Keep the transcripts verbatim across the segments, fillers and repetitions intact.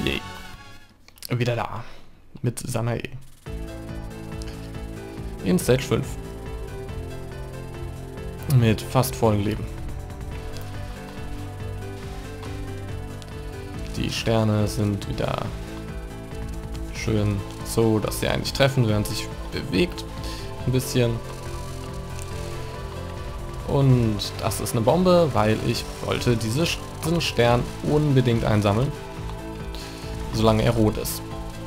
Yay. Wieder da. Mit Sanae. In Stage fünf. Mit fast vollem Leben. Die Sterne sind wieder schön so, dass sie eigentlich treffen, während sich bewegt. Ein bisschen. Und das ist eine Bombe, weil ich wollte diese, diesen Stern unbedingt einsammeln. Solange er rot ist.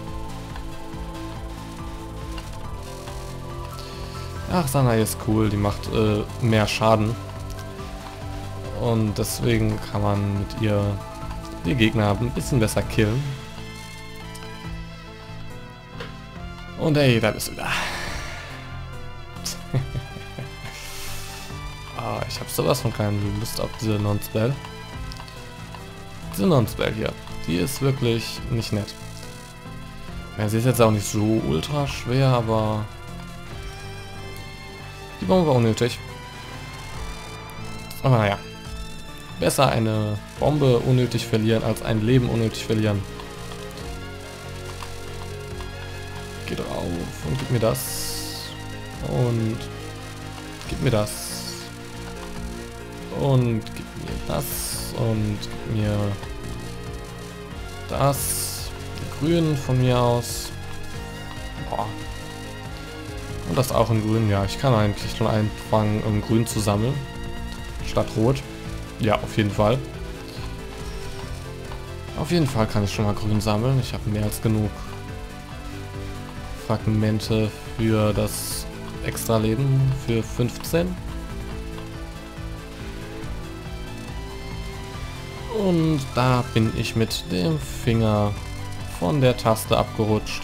Ach, Sanae ist cool, die macht äh, mehr Schaden. Und deswegen kann man mit ihr die Gegner ein bisschen besser killen. Und hey, da bist du wieder. Ah, ich habe sowas von keine Lust auf diese Non-Spell. Diese Non-Spell hier, die ist wirklich nicht nett. Ja, sie ist jetzt auch nicht so ultra schwer, aber die Bombe war unnötig. Aber naja, besser eine Bombe unnötig verlieren, als ein Leben unnötig verlieren. Geh drauf und gib mir das. Und gib mir das. Und gib mir das. Und gib mir das. Die Grün von mir aus. Boah. Und das auch in Grün. Ja, ich kann eigentlich schon anfangen, um Grün zu sammeln. Statt Rot. Ja, auf jeden Fall. Auf jeden Fall kann ich schon mal Grün sammeln. Ich habe mehr als genug Fragmente für das extra Leben für fünfzehn. Und da bin ich mit dem Finger von der Taste abgerutscht.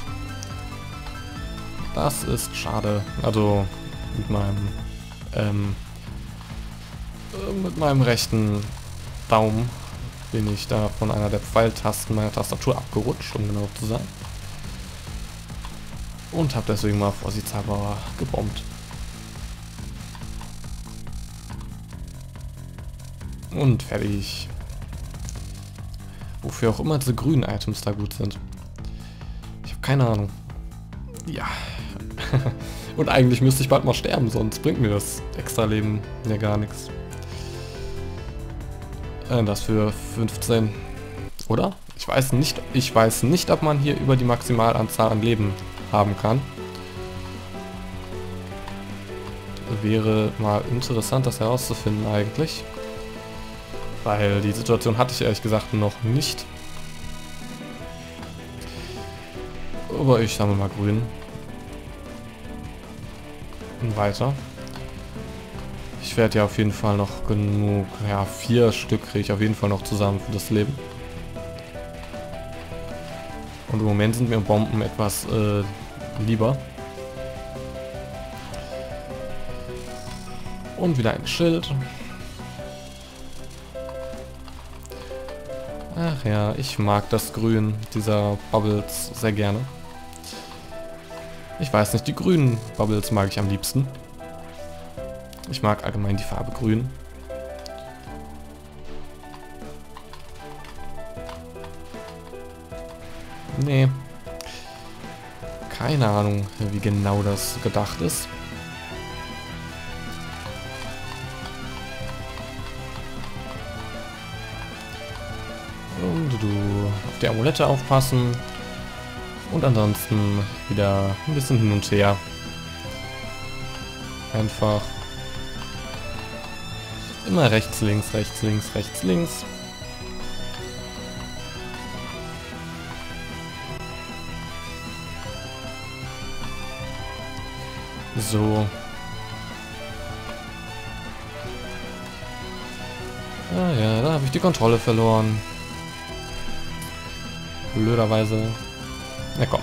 Das ist schade. Also mit meinem ähm, mit meinem rechten Daumen bin ich da von einer der Pfeiltasten meiner Tastatur abgerutscht, um genau zu sein. Und habe deswegen mal vorsichtshalber gebombt. Und fertig. Wofür auch immer diese grünen Items da gut sind. Ich habe keine Ahnung. Ja. Und eigentlich müsste ich bald mal sterben, sonst bringt mir das extra Leben ja gar nichts. Äh, das für fünfzehn. Oder? Ich weiß nicht, ich weiß nicht, ob man hier über die Maximalanzahl an Leben haben kann. Wäre mal interessant, das herauszufinden eigentlich. Weil die Situation hatte ich ehrlich gesagt noch nicht. Aber ich sammle mal grün. Und weiter. Ich werde ja auf jeden Fall noch genug, ja, vier Stück kriege ich auf jeden Fall noch zusammen für das Leben. Und im Moment sind mir Bomben etwas äh, lieber. Und wieder ein Schild. Ach ja, ich mag das Grün dieser Bubbles sehr gerne. Ich weiß nicht, die grünen Bubbles mag ich am liebsten. Ich mag allgemein die Farbe grün. Nee. Keine Ahnung, wie genau das gedacht ist. Und du auf die Amulette aufpassen. Und ansonsten wieder ein bisschen hin und her. Einfach immer rechts, links, rechts, links, rechts, links. So. Ah ja, da habe ich die Kontrolle verloren. Blöderweise. Na komm.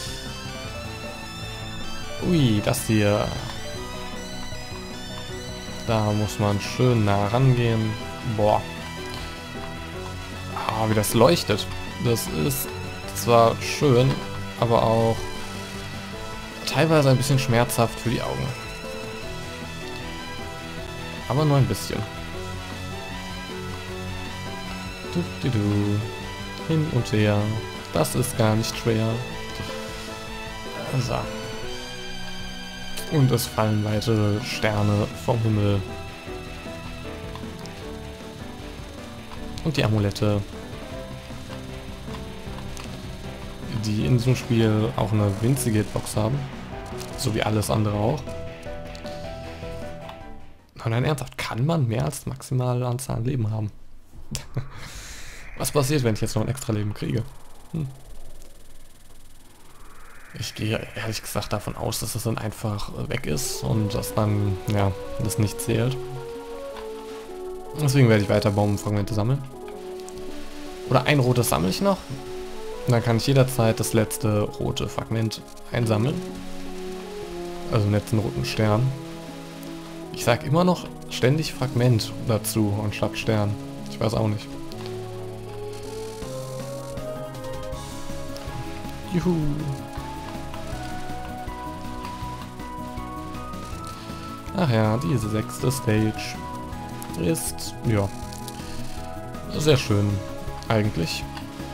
Ui, das hier. Da muss man schön nah rangehen. Boah. Ah, wie das leuchtet. Das ist zwar schön, aber auch teilweise ein bisschen schmerzhaft für die Augen. Aber nur ein bisschen. Du, du, du. Hin und her. Das ist gar nicht schwer. So. Und es fallen weitere Sterne vom Himmel. Und die Amulette, die in diesem Spiel auch eine winzige Hitbox haben. So wie alles andere auch. Nein, ernsthaft, kann man mehr als maximale Anzahl an Leben haben? Was passiert, wenn ich jetzt noch ein extra Leben kriege? Hm. Ich gehe ehrlich gesagt davon aus, dass das dann einfach weg ist und dass dann, ja, das nicht zählt. Deswegen werde ich weiter Baumfragmente sammeln. Oder ein rotes sammle ich noch. Und dann kann ich jederzeit das letzte rote Fragment einsammeln. Also den letzten roten Stern. Ich sage immer noch ständig Fragment dazu anstatt Stern. Ich weiß auch nicht. Juhu. Ach ja, diese sechste Stage ist, ja, sehr schön eigentlich.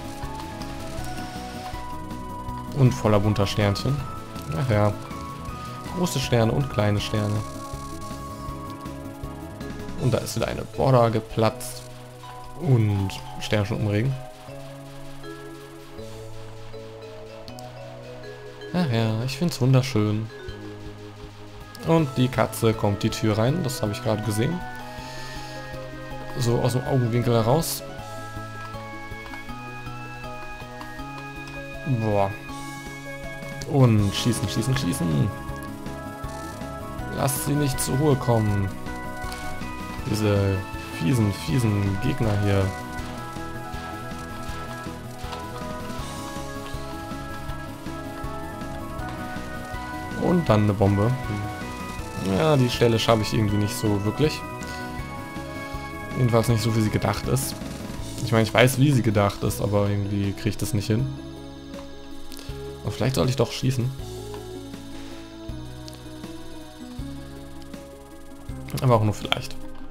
Und voller bunter Sternchen. Ach ja, große Sterne und kleine Sterne. Und da ist wieder eine Border geplatzt. Und Sternchen umregen. Ach ja, ich finde es wunderschön. Und die Katze kommt die Tür rein, das habe ich gerade gesehen. So aus dem Augenwinkel heraus. Boah. Und schießen, schießen, schießen. Lass sie nicht zur Ruhe kommen. Diese fiesen, fiesen Gegner hier. Und dann eine Bombe. Ja, die Stelle schaffe ich irgendwie nicht so wirklich. Jedenfalls nicht so, wie sie gedacht ist. Ich meine, ich weiß, wie sie gedacht ist, aber irgendwie kriege ich das nicht hin. Aber vielleicht soll ich doch schießen. Aber auch nur vielleicht.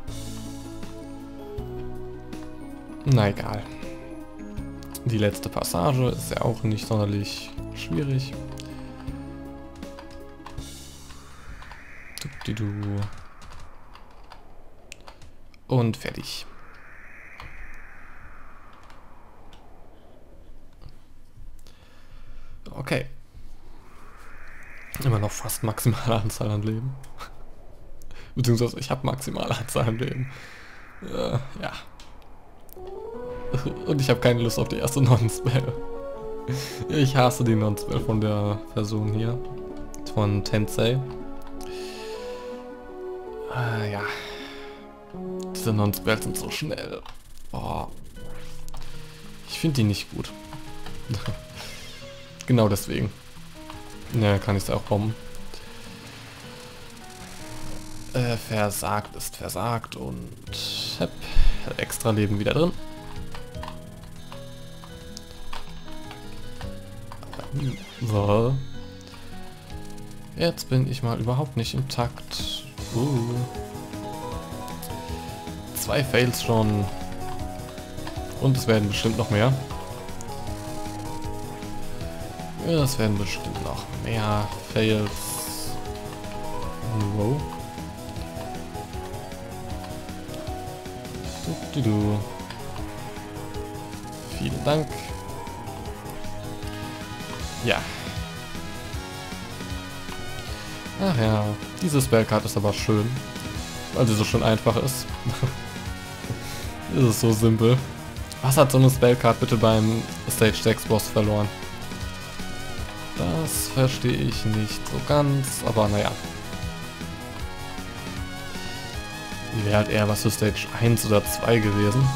Na egal. Die letzte Passage ist ja auch nicht sonderlich schwierig. Du. Und fertig. Okay. Immer noch fast maximale Anzahl an Leben. Beziehungsweise ich habe maximale Anzahl an Leben. Äh, ja. Und ich habe keine Lust auf die erste Non-Spell. Ich hasse die Non-Spell von der Person hier. Von Tensei. Ah, ja. Diese Non-Spells sind so schnell. Oh. Ich finde die nicht gut. Genau deswegen. Ja, kann ich es auch bomben. Äh, versagt ist versagt und hep, extra Leben wieder drin. So. Jetzt bin ich mal überhaupt nicht im Takt. Uh. Zwei Fails schon. Und es werden bestimmt noch mehr. Ja, es werden bestimmt noch mehr Fails. Wow. Du, du, du. Vielen Dank. Ja. Ach ja, diese Spellcard ist aber schön, weil sie so schön einfach ist. Das ist so simpel. Was hat so eine Spellcard bitte beim Stage sechs Boss verloren? Das verstehe ich nicht so ganz, aber naja. Die wäre halt eher was für Stage eins oder zwei gewesen.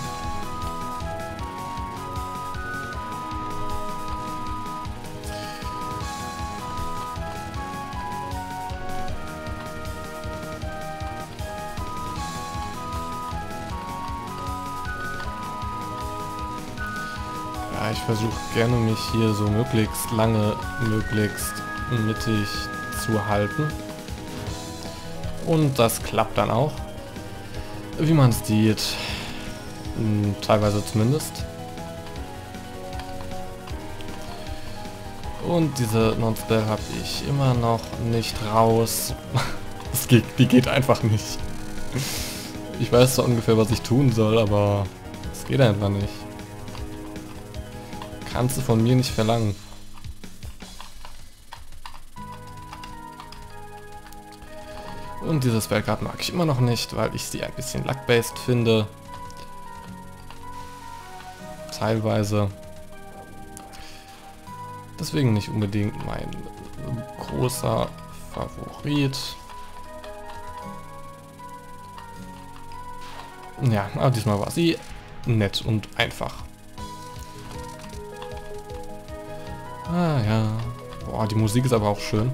Ja, ich versuche gerne mich hier so möglichst lange, möglichst mittig zu halten. Und das klappt dann auch. Wie man es sieht. Teilweise zumindest. Und diese Non-Spell habe ich immer noch nicht raus. Das geht, die geht einfach nicht. Ich weiß zwar ungefähr, was ich tun soll, aber es geht einfach nicht. Kannst du von mir nicht verlangen. Und diese Spellcard mag ich immer noch nicht, weil ich sie ein bisschen luck-based finde. Teilweise. Deswegen nicht unbedingt mein großer Favorit. Ja, aber diesmal war sie nett und einfach. Ah ja. Boah, die Musik ist aber auch schön.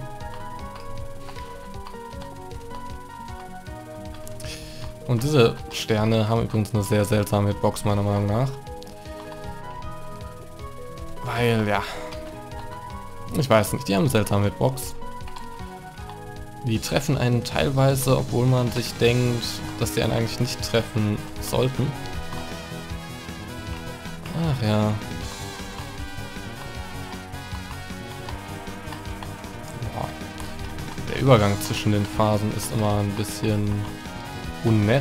Und diese Sterne haben übrigens eine sehr seltsame Hitbox meiner Meinung nach. Weil, ja... Ich weiß nicht, die haben eine seltsame Hitbox. Die treffen einen teilweise, obwohl man sich denkt, dass die einen eigentlich nicht treffen sollten. Ach ja. Boah. Der Übergang zwischen den Phasen ist immer ein bisschen unnett.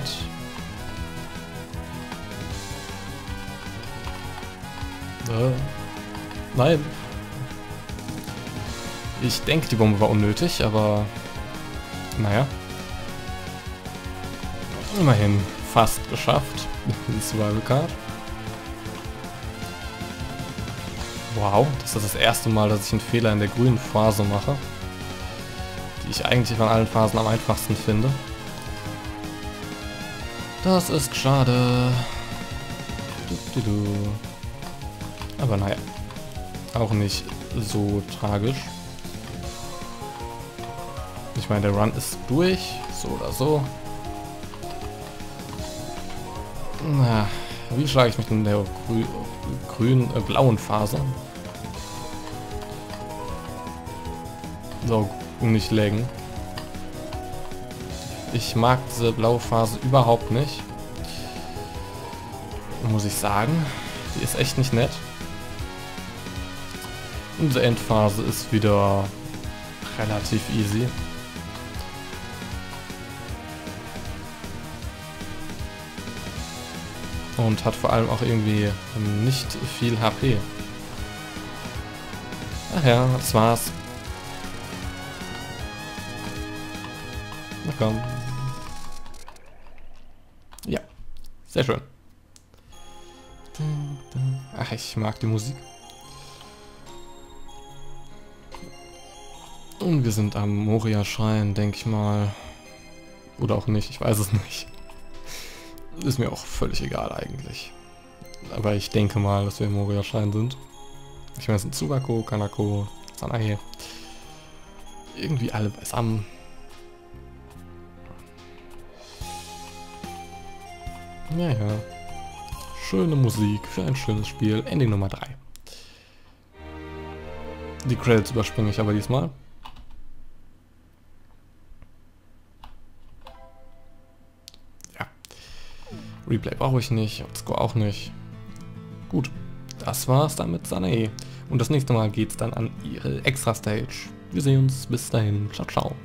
Äh, nein. Ich denke, die Bombe war unnötig, aber naja. Immerhin fast geschafft. Die Survival Card. Wow, das ist das erste Mal, dass ich einen Fehler in der grünen Phase mache. Die ich eigentlich von allen Phasen am einfachsten finde. Das ist schade. Du, du, du. Aber naja, auch nicht so tragisch. Ich meine, der Run ist durch, so oder so. Na, wie schlage ich mich in der grü grünen, äh, blauen Phase? So, nicht laggen. Ich mag diese blaue Phase überhaupt nicht. Muss ich sagen. Die ist echt nicht nett. Unsere Endphase ist wieder relativ easy. Und hat vor allem auch irgendwie nicht viel H P. Ach ja, das war's. Na komm. Ja, sehr schön. Ach, ich mag die Musik. Und wir sind am Moria-Schrein, denke ich mal. Oder auch nicht, ich weiß es nicht. Ist mir auch völlig egal eigentlich. Aber ich denke mal, dass wir im Moria-Schrein sind. Ich meine, es sind Tsubako, Kanako, Sanae. Irgendwie alle beisammen. Naja. Schöne Musik für ein schönes Spiel. Ending Nummer drei. Die Credits überspringe ich aber diesmal. Replay brauche ich nicht, Score auch nicht. Gut, das war's dann mit Sanae. Und das nächste Mal geht's dann an ihre Extra-Stage. Wir sehen uns, bis dahin, ciao, ciao.